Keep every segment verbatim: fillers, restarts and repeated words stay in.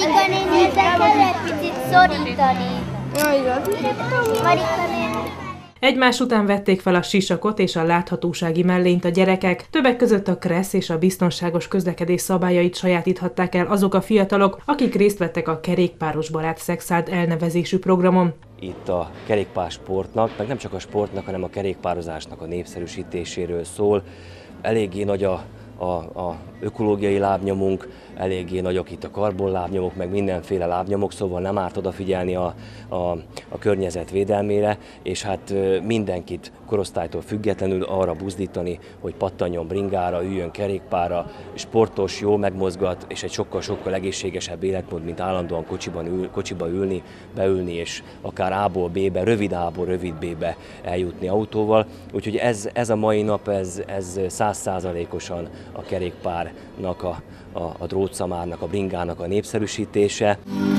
Marika néni, kell egy picit szorítani. Marika néni. Egymás után vették fel a sisakot és a láthatósági mellényt a gyerekek, többek között a kressz és a biztonságos közlekedés szabályait sajátíthatták el azok a fiatalok, akik részt vettek a Kerékpáros Barát Szekszárd elnevezésű programon. Itt a kerékpársportnak, meg nem csak a sportnak, hanem a kerékpározásnak a népszerűsítéséről szól. Eléggé nagy a A, a ökológiai lábnyomunk, eléggé nagyok itt a karbonlábnyomok, meg mindenféle lábnyomok, szóval nem árt odafigyelni a, a, a környezet védelmére, és hát mindenkit korosztálytól függetlenül arra buzdítani, hogy pattanjon bringára, üljön kerékpárra, sportos, jól megmozgat, és egy sokkal-sokkal egészségesebb életmód, mint állandóan kocsiban ül, kocsiba ülni, beülni, és akár A-ból B-be, rövid A-ból rövid B-be eljutni autóval. Úgyhogy ez, ez a mai nap, ez, ez száz százalékosan a kerékpárnak, a, a, a drótszamárnak, a bringának a népszerűsítése.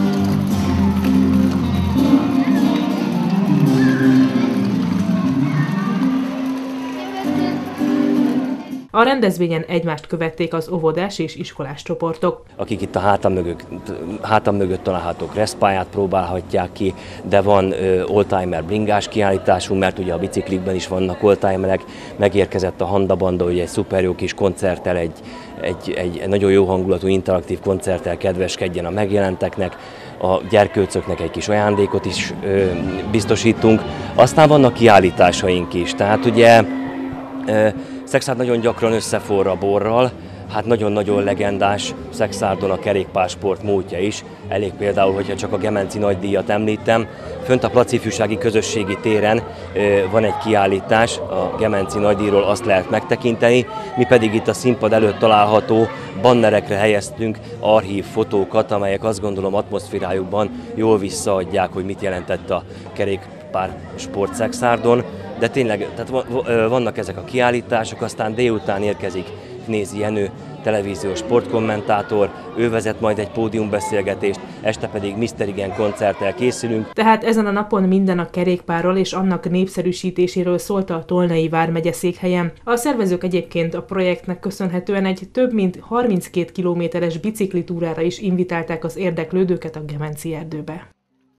A rendezvényen egymást követték az óvodás és iskolás csoportok. Akik itt a hátam mögött, hátam mögött található kresszpályát próbálhatják ki, de van oldtimer bringás kiállításunk, mert ugye a biciklikben is vannak oldtimerek. Megérkezett a Handa Banda, ugye egy szuper jó kis koncerttel, egy, egy, egy nagyon jó hangulatú interaktív koncerttel kedveskedjen a megjelenteknek. A gyerkőcöknek egy kis ajándékot is ö, biztosítunk. Aztán vannak kiállításaink is, tehát ugye ö, Szekszárd nagyon gyakran összeforr a borral, hát nagyon-nagyon legendás Szekszárdon a kerékpársport múltja is. Elég például, hogyha csak a Gemenci Nagydíjat említem, fönt a Placifűsági Közösségi téren van egy kiállítás a Gemenci Nagydíjról, azt lehet megtekinteni, mi pedig itt a színpad előtt található bannerekre helyeztünk archív fotókat, amelyek azt gondolom atmoszférájukban jól visszaadják, hogy mit jelentett a kerékpársport Szekszárdon. De tényleg tehát vannak ezek a kiállítások, aztán délután érkezik Knézi Jenő, televíziós sportkommentátor, ő vezet majd egy pódiumbeszélgetést, este pedig miszter Igen koncerttel készülünk. Tehát ezen a napon minden a kerékpárról és annak népszerűsítéséről szólt a Tolnai vármegye székhelyen. A szervezők egyébként a projektnek köszönhetően egy több mint harminckét kilométeres biciklitúrára is invitálták az érdeklődőket a Gemenci erdőbe.